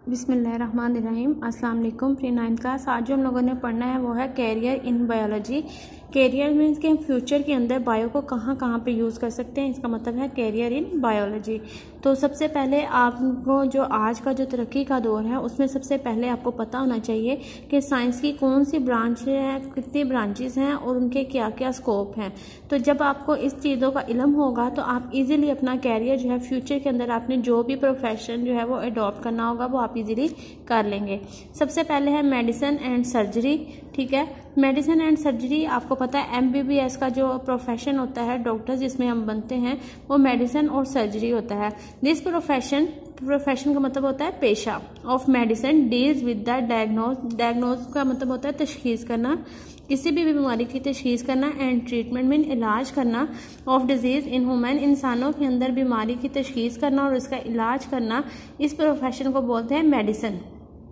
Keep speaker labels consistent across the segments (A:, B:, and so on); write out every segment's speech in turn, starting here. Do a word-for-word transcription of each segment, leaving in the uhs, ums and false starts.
A: बिस्मिल्लाहिर्रहमानिर्रहीम। अस्सलाम वालेकुम। Pre ninth class. आज जो हम लोगों ने पढ़ना है वो है career in biology. Career means के फ्यूचर के अंदर बायो को कहाँ कहाँ पे यूज़ कर सकते हैं, इसका मतलब है कैरियर इन बायोलॉजी। तो सबसे पहले आपको जो आज का जो तरक्की का दौर है उसमें सबसे पहले आपको पता होना चाहिए कि साइंस की कौन सी ब्रांच है, कितनी ब्रांचेस हैं और उनके क्या क्या स्कोप हैं। तो जब आपको इस चीज़ों का इल्म होगा तो आप इजीली अपना कैरियर जो है फ्यूचर के अंदर आपने जो भी प्रोफेशन जो है वो अडॉप्ट करना होगा वो आप इजीली कर लेंगे। सबसे पहले है मेडिसिन एंड सर्जरी। ठीक है, मेडिसिन एंड सर्जरी आपको पता है एम बी बी एस का जो प्रोफेशन होता है, डॉक्टर जिसमें हम बनते हैं, वो मेडिसिन और सर्जरी होता है। दिस प्रोफेशन प्रोफेशन का मतलब होता है पेशा of medicine deals with the diagnose. Diagnose का मतलब होता है तशखीस करना, किसी भी बीमारी की तशखीस करना, एंड ट्रीटमेंट मीन इलाज करना ऑफ डिजीज इन ह्यूमन, इंसानों के अंदर बीमारी की तशखीस करना और उसका इलाज करना, इस प्रोफेशन को बोलते हैं मेडिसिन।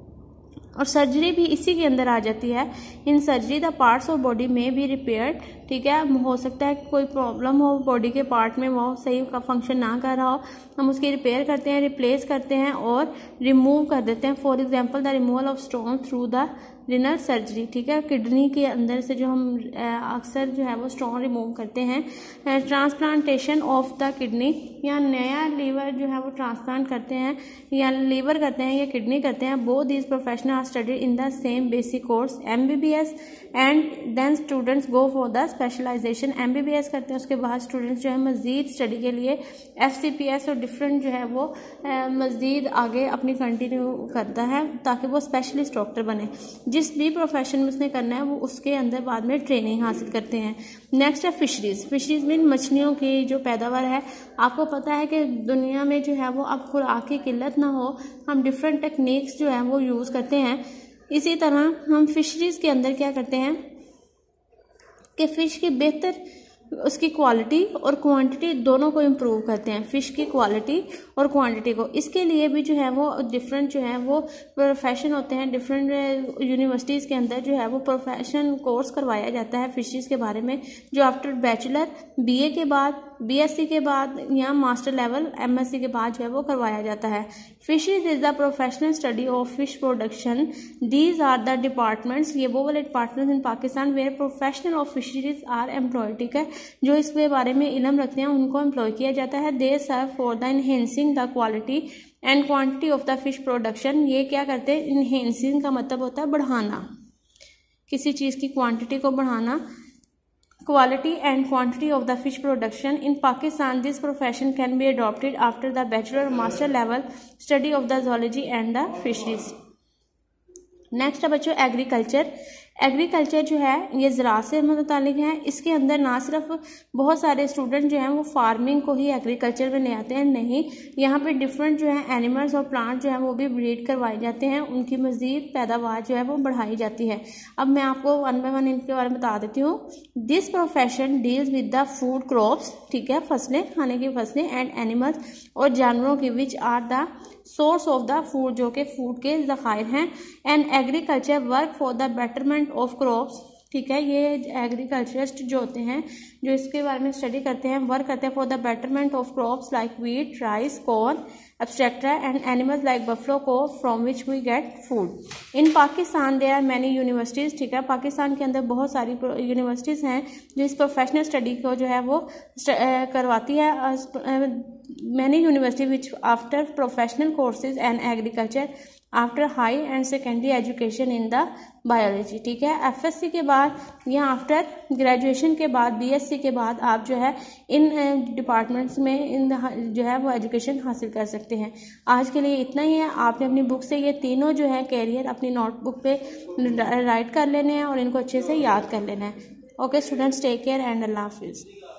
A: और सर्जरी भी इसी के अंदर आ जाती है। In surgery the parts of body में भी रिपेयर। ठीक है, हो सकता है कोई प्रॉब्लम हो बॉडी के पार्ट में, वो सही का फंक्शन ना कर रहा हो, हम उसकी रिपेयर करते हैं, रिप्लेस करते हैं और रिमूव कर देते हैं। For example the removal of stone through the renal surgery. ठीक है, किडनी के अंदर से जो हम अक्सर जो है वो स्टोन रिमूव करते हैं। ट्रांसप्लांटेशन ऑफ द किडनी, या नया लीवर जो है वो ट्रांसप्लांट करते हैं, या लीवर करते हैं या किडनी करते हैं। Both these professional are studied in the same basic course M B B S and then students go for the specialization. M B B S करते हैं, उसके बाद स्टूडेंट्स जो है मजीद स्टडी के लिए एफ सी पी एस और different जो है वो मजीद आगे अपनी कंटिन्यू करता है ताकि वो स्पेशलिस्ट डॉक्टर बने। जिस भी प्रोफेशन में उसने करना है वो उसके अंदर बाद में ट्रेनिंग हासिल करते हैं। नेक्स्ट है फिशरीज। फिशरीज मीन मछलियों की जो पैदावार है। आपको पता है कि दुनिया में जो है वो अब खुराक की किल्लत ना हो, हम डिफरेंट टेक्निक्स जो है वो यूज़ करते हैं। इसी तरह हम फिशरीज के अंदर क्या करते हैं कि फ़िश की बेहतर उसकी क्वालिटी और क्वांटिटी दोनों को इम्प्रूव करते हैं, फ़िश की क्वालिटी और क्वांटिटी को। इसके लिए भी जो है वो डिफरेंट जो है वो प्रोफेशन होते हैं। डिफरेंट यूनिवर्सिटीज़ के अंदर जो है वो प्रोफेशन कोर्स करवाया जाता है फिशरीज़ के बारे में, जो आफ्टर बैचलर बी ए के बाद, बी एस सी के बाद या master level M S C के बाद जो है वो करवाया जाता है। Fisheries is the professional study of fish production. These are the departments, ये वो वाले departments in Pakistan where professional of fisheries are employed. ठीक है, जो इसके बारे में इल्म रखते हैं उनको एम्प्लॉय किया जाता है। They serve for the enhancing the quality and quantity of the fish production. ये क्या करते हैं, इनहेंसिंग का मतलब होता है बढ़ाना, किसी चीज़ की क्वांटिटी को बढ़ाना, quality and quantity of the fish production. In Pakistan, this profession can be adopted after the bachelor or master level study of the zoology and the fisheries. Next है बच्चों एग्रीकल्चर। एग्रीकल्चर जो है ये ज़राअत से मुताल्लिक़ है। इसके अंदर ना सिर्फ बहुत सारे स्टूडेंट जो हैं वो फार्मिंग को ही एग्रीकल्चर में ले आते हैं, नहीं, यहाँ पे डिफरेंट जो है एनिमल्स और प्लांट जो है वो भी ब्रीड करवाए जाते हैं, उनकी मज़ीद पैदावार जो है वो बढ़ाई जाती है। अब मैं आपको वन बाय वन इनके बारे में बता देती हूँ। This profession deals with the food crops. ठीक है, फसलें, खाने की फसलें, एंड एनिमल्स और जानवरों की, which are the source of the food, जो कि फूड के ज़खायर हैं। And agriculture work for the betterment of crops. ठीक है, ये एग्रीकल्चरिस्ट जो होते हैं जो इसके बारे में स्टडी करते हैं, वर्क करते हैं for the betterment of crops like wheat, rice, corn, abstracta, and animals like buffalo cow from which we get food. In Pakistan there are many universities. ठीक है, पाकिस्तान के अंदर बहुत सारी यूनिवर्सिटीज़ हैं जो इस प्रोफेशनल स्टडी को जो है वो करवाती है। Many university which after professional courses and agriculture after high and secondary education in the biology. ठीक है, एफ एस सी के बाद या आफ्टर ग्रेजुएशन के बाद, बी एस सी के बाद आप जो है इन डिपार्टमेंट्स में इन जो है वो एजुकेशन हासिल कर सकते हैं। आज के लिए इतना ही है। आपने अपनी बुक से ये तीनों जो है कैरियर अपनी नोटबुक पे राइट कर लेने हैं और इनको अच्छे से याद कर लेना है। Okay students, take care and Allah हाफिज़।